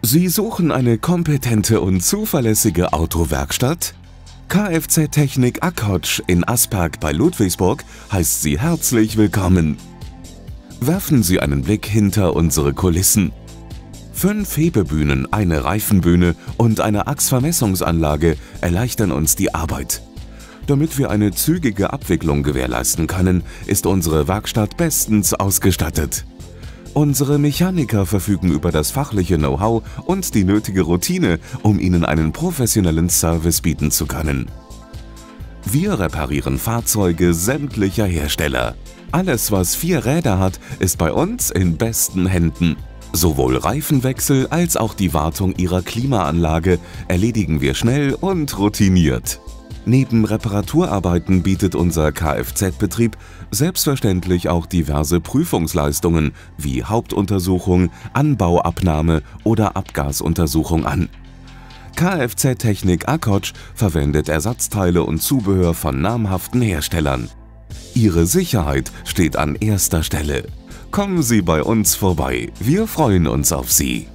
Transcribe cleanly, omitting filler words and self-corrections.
Sie suchen eine kompetente und zuverlässige Autowerkstatt? Kfz Technik Akotsch in Asperg bei Ludwigsburg heißt Sie herzlich willkommen. Werfen Sie einen Blick hinter unsere Kulissen. 5 Hebebühnen, eine Reifenbühne und eine Achsvermessungsanlage erleichtern uns die Arbeit. Damit wir eine zügige Abwicklung gewährleisten können, ist unsere Werkstatt bestens ausgestattet. Unsere Mechaniker verfügen über das fachliche Know-how und die nötige Routine, um Ihnen einen professionellen Service bieten zu können. Wir reparieren Fahrzeuge sämtlicher Hersteller. Alles, was 4 Räder hat, ist bei uns in besten Händen. Sowohl Reifenwechsel als auch die Wartung Ihrer Klimaanlage erledigen wir schnell und routiniert. Neben Reparaturarbeiten bietet unser Kfz-Betrieb selbstverständlich auch diverse Prüfungsleistungen wie Hauptuntersuchung, Anbauabnahme oder Abgasuntersuchung an. Kfz Technik Akotsch verwendet Ersatzteile und Zubehör von namhaften Herstellern. Ihre Sicherheit steht an erster Stelle. Kommen Sie bei uns vorbei, wir freuen uns auf Sie.